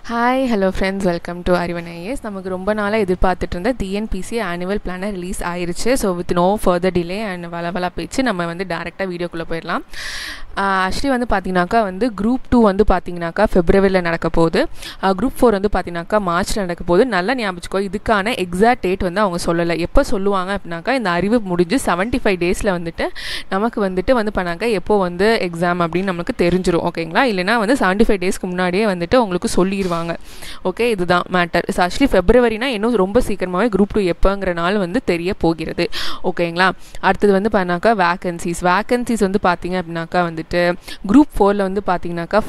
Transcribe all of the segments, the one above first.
Hi hello friends, welcome to Arivan IAS. நமக்கு ரொம்ப நாளாக எதிர்பார்த்துட்டு இருந்த டிஎன்பிசி ஆனுவல் பிளானர் ரிலீஸ் ஆயிருச்சு. So with no further delay and வளவலா பேச்சு நம்ம வந்து டேரெக்டாக வீடியோக்குள்ளே போயிடலாம். ஆக்சுவலி வந்து பார்த்தீங்கன்னாக்கா குரூப் 2 வந்து பார்த்தீங்கன்னாக்கா ஃபெப்ரவரியில் நடக்க போகுது. குரூப் 4 வந்து பார்த்தீங்கன்னாக்கா மார்ச்சில் நடக்க போகுது. நல்லா ஞாபகம், இதுக்கான எக்ஸாக்ட் டேட் வந்து அவங்க சொல்லலை. எப்போ சொல்லுவாங்க அப்படின்னாக்கா இந்த அறிவு முடிஞ்சு 75 டேஸில் வந்துட்டு நமக்கு வந்து பண்ணாங்க எப்போ வந்து எக்ஸாம் அப்படின்னு நமக்கு தெரிஞ்சிடும். ஓகேங்களா? இல்லைனா வந்து 75 டேஸ்க்கு முன்னாடியே வந்துட்டு உங்களுக்கு சொல்லிடுவாங்க. ஓகே, இதுதான் மேட்டர். ஆக்சுவலி ஃபெப்ரவரினா இன்னும் ரொம்ப சீக்கிரமாகவே குரூப் 2 எப்போங்கிற நாள் வந்து தெரிய போகிறது. ஓகேங்களா? அடுத்தது வந்து பண்ணாக்கா வேக்கன்சிஸ் வந்து பார்த்தீங்க அப்படின்னாக்கா வந்துட்டு குரூப் 4ல் வந்து பார்த்தீங்கன்னாக்கா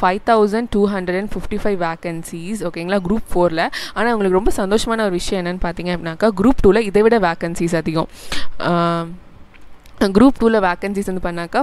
5255 வேக்கன்சிஸ். ஓகேங்களா? குரூப் 4ல். ஆனால் உங்களுக்கு ரொம்ப சந்தோஷமான ஒரு விஷயம் என்னென்னு பார்த்தீங்க அப்படின்னாக்கா குரூப் 2ல் இதை விட வேக்கன்சிஸ் அதிகம். குரூப் 2ல் வேக்கன்சிஸ் வந்து பண்ணாக்கா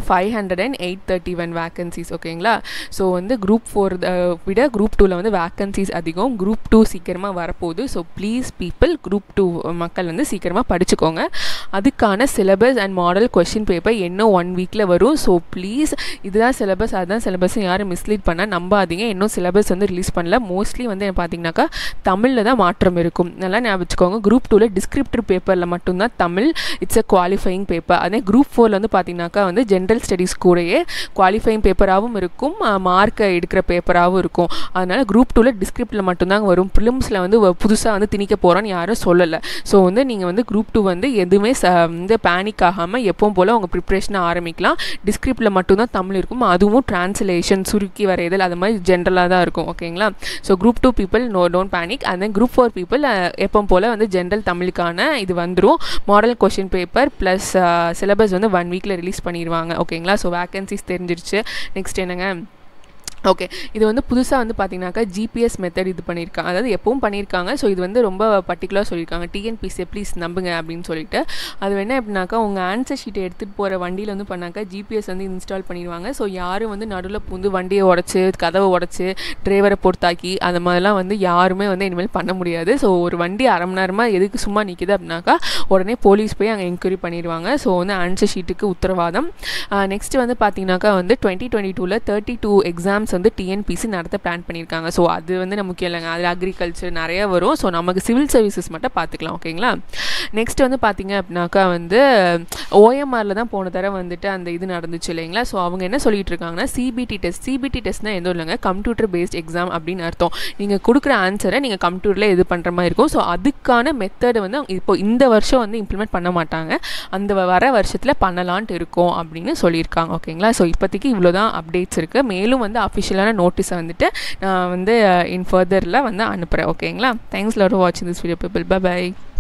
531 வேக்கன்சிஸ். ஓகேங்களா? ஸோ வந்து குரூப் 4 விட குரூப் 2ல் வந்து வேக்கன்சிஸ் அதிகம். குரூப் 2 சீக்கிரமாக வரப்போகுது. ஸோ ப்ளீஸ் பீப்புள், குரூப் 2 மக்கள் வந்து சீக்கிரமாக படிச்சுக்கோங்க. அதுக்கான syllabus and model question paper இன்னும் 1 வீக்கில் வரும். ஸோ ப்ளீஸ், இதுதான் சிலபஸ் அதுதான் சிலபஸ் யாரும் மிஸ்லீட் பண்ண நம்பாதீங்க. இன்னும் சிலபஸ் வந்து ரிலீஸ் பண்ணல. மோஸ்ட்லி வந்து பார்த்தீங்கன்னாக்கா தமிழில் தான் மாற்றம் இருக்கும். நல்லா ஞாபகம் வச்சுக்கோங்க. குரூப் 2ல் டிஸ்கிரிப்டிவ் பேப்பரில் மட்டும்தான் தமிழ். It's a qualifying paper. அதே குரூப் 4ல் வந்து பார்த்தீங்கன்னாக்கா வந்து ஜென்ரல் ஸ்டடீஸ் கூடயே குவாலிஃபையிங் பேப்பராகவும் இருக்கும், மார்க்கை எடுக்கிற பேப்பராகவும் இருக்கும். அதனால் குரூப் 2ல் டிஸ்கிரிப்டில் மட்டும்தாங்க வரும். ப்ரிலிம்ஸில் வந்து புதுசாக வந்து திணிக்க போகிறோன்னு யாரும் சொல்லலை. ஸோ வந்து நீங்கள் வந்து குரூப் 2 வந்து எதுவுமே வந்து பேனிக் ஆகாமல் எப்பவும் போல் உங்கள் ப்ரிப்ரேஷனை ஆரம்பிக்கலாம். டிஸ்கிரிப்டில் மட்டும்தான் தமிழ் இருக்கும். அதுவும் டிரான்ஸ்லேஷன், சுருக்கி வரைதல், அது மாதிரி ஜென்ரலாக தான் இருக்கும். ஓகேங்களா? So group 2 people don't panic. And then group 4 people எப்பவும் போல் வந்து ஜென்ரல் தமிழுக்கான இது வந்துடும். Model question paper plus syllabus வந்து 1 வீக்கில் ரிலீஸ் பண்ணிடுவாங்க. ஓகேங்களா? ஸோ வேக்கன்சிஸ் தெரிஞ்சிருச்சு. நெக்ஸ்ட் என்னங்க, ஓகே, இது வந்து புதுசாக வந்து பார்த்தீங்கன்னாக்கா ஜிபிஎஸ் மெத்தட் இது பண்ணியிருக்காங்க. அதாவது எப்பவும் பண்ணியிருக்காங்க. ஸோ இது வந்து ரொம்ப பர்டிகுலராக சொல்லியிருக்காங்க. டிஎன்பிசியை ப்ளீஸ் நம்புங்க அப்படின்னு சொல்லிட்டு. அது என்ன அப்படின்னாக்கா உங்கள் ஆன்சர் ஷீட்டை எடுத்துகிட்டு போகிற வண்டியில் வந்து பண்ணாக்கா ஜிபிஎஸ் வந்து இன்ஸ்டால் பண்ணிடுவாங்க. ஸோ யாரும் வந்து நடுவில் புந்து வண்டியை உடச்சி கதவை உடச்சி டிரைவரை பொறுத்தாக்கி அந்த மாதிரிலாம் வந்து யாருமே வந்து இனிமேல் பண்ண முடியாது. ஸோ ஒரு வண்டி அரை மணி நேரமாக எதுக்கு சும்மா நிற்கிது அப்படின்னாக்கா உடனே போலீஸ் போய் அங்கே என்கொயரி பண்ணிடுவாங்க. ஸோ வந்து ஆன்சர் ஷீட்டுக்கு உத்தரவாதம். நெக்ஸ்ட் வந்து பார்த்தீங்கன்னாக்கா வந்து 2022ல் 32 எக்ஸாம்ஸ் வந்து டிஎன்பிசி நடத்த பிளான் பண்ணியிருக்காங்க. ஸோ அது வந்து நம்ம முக்கியம் இல்லைங்க. அதில் அக்ரிகல்ச்சர் நிறைய வரும். ஸோ நமக்கு சிவில் சர்வீசஸ் மட்டும் பார்த்துக்கலாம். ஓகேங்களா? நெக்ஸ்ட் வந்து பார்த்தீங்க அப்படின்னாக்கா வந்து ஓஎம்ஆரில் தான் போன தடவை வந்துட்டு அந்த இது நடந்துச்சு இல்லைங்களா? ஸோ அவங்க என்ன சொல்லிட்டு இருக்காங்கன்னா சிபிடி டெஸ்ட்னா எதுவும் இல்லைங்க, கம்ப்யூட்டர் பேஸ்ட் எக்ஸாம் அப்படின்னு அர்த்தம். நீங்கள் கொடுக்குற ஆன்சரை நீங்கள் கம்ப்யூட்டரில் இது பண்ணுற மாதிரி இருக்கும். ஸோ அதுக்கான மெத்தடு வந்து இப்போ இந்த வருஷம் வந்து இம்ப்ளிமெண்ட் பண்ண மாட்டாங்க, அந்த வர வருஷத்தில் பண்ணலான்ட்டு இருக்கும் அப்படின்னு சொல்லியிருக்காங்க. ஓகேங்களா? ஸோ இப்போதைக்கு இவ்வளோ தான் அப்டேட்ஸ் இருக்குது. மேலும் வந்து அஃபிஷியலான நோட்டீஸை வந்துட்டு நான் வந்து இன் ஃபர்தரில் வந்து அனுப்புகிறேன். ஓகேங்களா? தேங்க்ஸ் லாட் ஃபார் வாட்சிங் திஸ் வீடியோ பீப்புள். பை.